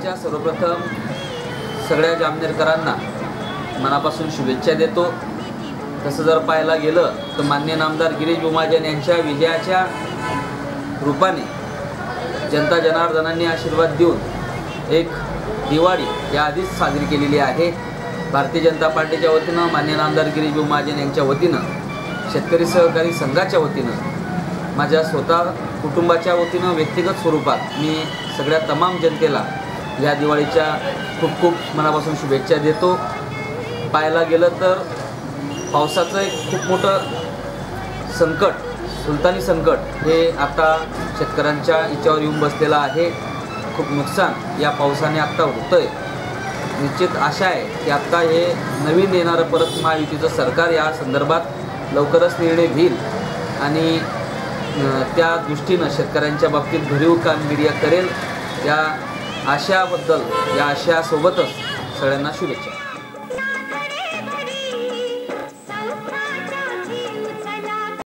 दिवाळीच्या सर्वप्रथम सगळ्या जामनेरकरांना मनापासून शुभेच्छा देतो। तसं जर पाहायला गेलं तर माननीय नामदार गिरीश महाजन यांच्या विजयाच्या रूपाने जनता जनार्दनांनी आशीर्वाद देऊन एक दिवाळी याआधीच साजरी केलेली आहे। भारतीय जनता पार्टीच्या वतीनं माननीय नामदार गिरीश महाजन यांच्या वतीनं शेतकरी सहकारी संघाच्या वतीनं माझ्या स्वतः कुटुंबाच्या वतीनं व्यक्तिगत स्वरूपात मी सगळ्या तमाम जनतेला या दिवाळीच्या खूप खूप मनापासून शुभेच्छा देतो। पाहायला गेलं तर पावसाचं एक खूप मोठं संकट, सुलतानी संकट हे आता शेतकऱ्यांच्या याच्यावर येऊन बसलेलं आहे। खूप नुकसान या पावसाने आत्ता होतं आहे। निश्चित आशा आहे की आत्ता हे नवीन येणारं परत महायुतीचं सरकार या संदर्भात लवकरच निर्णय घेईल आणि त्या दृष्टीनं शेतकऱ्यांच्या बाबतीत भरीव कामगिरी करेल। या आशाबद्दल, या आशासोबतच सगळ्यांना शुभेच्छा।